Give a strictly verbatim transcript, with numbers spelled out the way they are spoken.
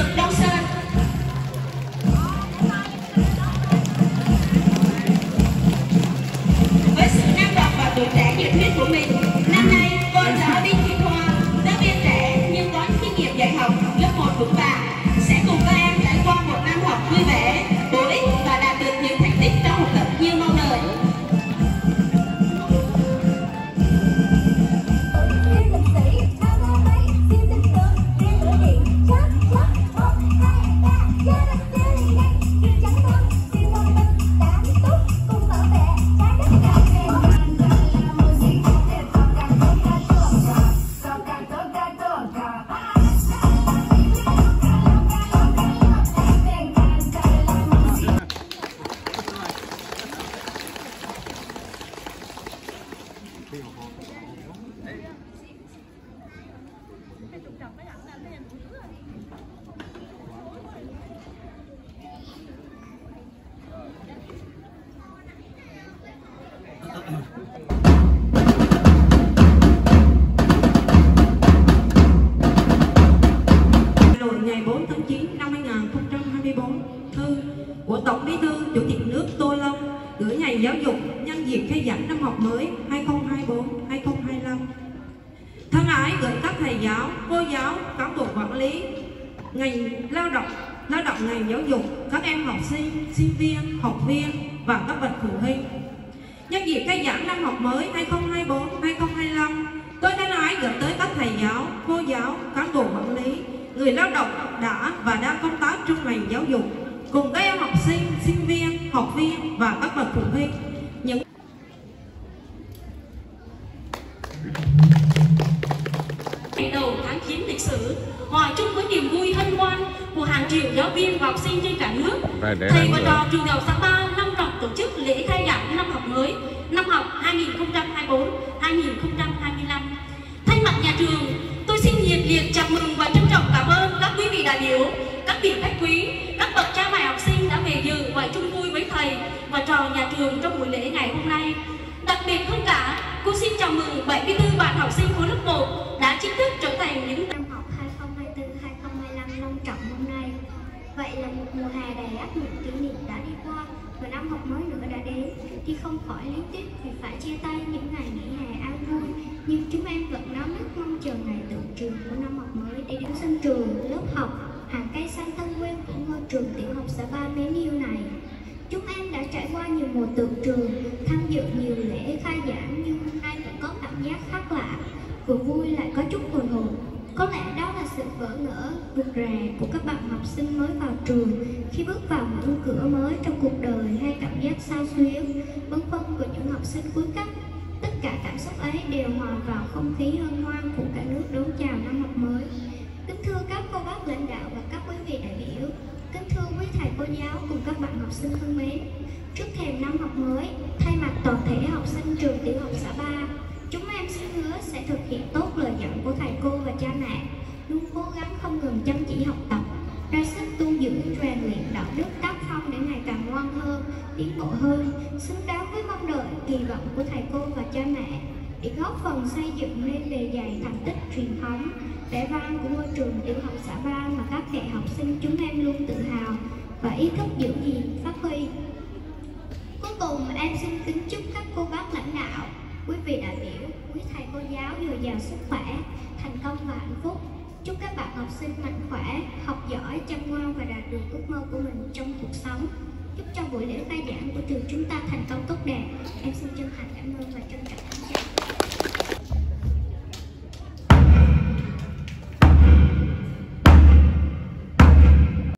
Đông Sơn. Với sự năng động và tuổi trẻ nhiệt huyết của mình, năm nay cô giáo Đinh Thị Thoa, giáo viên trẻ nhưng có kinh nghiệm dạy học lớp một vững vàng, sẽ cùng các em trải qua một năm học vui vẻ, bổ ích và đạt được những thành tích trong học tập như mong đợi. Ngày bốn tháng chín năm hai nghìn không trăm hai mươi tư, thư của Tổng Bí thư Chủ tịch nước Tô Lâm gửi ngành giáo dục nhân dịp khai giảng năm học mới hai nghìn không trăm hai mươi tư hai nghìn không trăm hai mươi lăm. Thân ái gửi các thầy giáo, cô giáo, cán bộ quản lý, ngành lao động, lao động ngành giáo dục, các em học sinh, sinh viên, học viên và các bậc phụ huynh. Nhân dịp khai giảng năm học mới hai nghìn không trăm hai mươi tư hai nghìn không trăm hai mươi lăm, tôi thân ái gửi tới các thầy giáo, cô giáo, cán bộ quản lý, người lao động đã và đang công tác trong ngành giáo dục, cùng các em học sinh, sinh viên, học viên và các bậc phụ huynh những ngày đầu tháng chín lịch sử, hòa chung với niềm vui hân hoan của hàng triệu giáo viên và học sinh trên cả nước, thầy và trò trường Đại học Sapa long trọng tổ chức lễ khai giảng năm học mới, năm học hai nghìn không trăm hai mươi tư hai nghìn không trăm hai mươi lăm. Thay mặt nhà trường, tôi xin nhiệt liệt chào mừng và trân trọng cảm ơn các quý vị đại biểu, các vị khách quý, các bậc cha mẹ học sinh đã về dự và chung vui với thầy và trò nhà trường trong buổi lễ ngày hôm nay. Đặc biệt hơn cả, cô xin chào mừng bảy mươi tư bạn học sinh khối lớp một đã chính thức trở thành những năm học hai nghìn không trăm hai mươi tư hai nghìn không trăm hai mươi lăm long trọng hôm nay. Vậy là một mùa hè đầy ắp những kỷ niệm đã đi qua và năm học mới nữa đã đến, thì không khỏi luyến tiếc vì phải chia tay những ngày nghỉ hè an vui, nhưng chúng em vẫn náo nức mong chờ ngày tựu trường của năm học mới để đến sân trường, lớp học, hàng cây xanh thân quen của ngôi trường tiểu học Xã Ba mến yêu này. Chúng em đã trải qua nhiều mùa tựu trường, tham dự nhiều lễ khai giảng, nhưng hôm nay vẫn có cảm giác khác lạ, vừa vui lại có chút hồi hộp. Có lẽ đó là sự vỡ ngỡ, rụt rè của các bạn học sinh mới vào trường khi bước vào ngưỡng cửa mới trong cuộc đời, hay cảm giác sao xuyến, vân vân của những học sinh cuối cấp. Tất cả cảm xúc ấy đều hòa vào không khí hân hoan của cả nước đón chào năm học mới. Kính thưa các cô bác lãnh đạo và các quý vị đại biểu, kính thưa quý thầy cô giáo cùng các bạn học sinh thân mến, trước thềm năm học mới, thay mặt toàn thể học sinh trường tiểu học Xã Ba, chúng em xin hứa sẽ thực hiện tốt lời dặn của thầy cô và cha mẹ, luôn cố gắng không ngừng chăm chỉ học tập, ra sức tu dưỡng rèn luyện đạo đức tác phong để ngày càng ngoan hơn, tiến bộ hơn, xứng đáng với mong đợi kỳ vọng của thầy cô và cha mẹ, để góp phần xây dựng nên bề dày thành tích truyền thống vẻ vang của ngôi trường tiểu học Xã Ba mà các hệ học sinh chúng em luôn tự hào và ý thức giữ gìn phát huy. Cuối cùng em xin kính chúc các cô bác lãnh đạo, quý vị đại biểu, quý thầy cô giáo dồi dào sức khỏe, thành công và hạnh phúc. Chúc các bạn học sinh mạnh khỏe, học giỏi, chăm ngoan và đạt được ước mơ của mình trong cuộc sống. Chúc cho buổi lễ khai giảng của trường chúng ta thành công tốt đẹp. Em xin chân thành cảm ơn.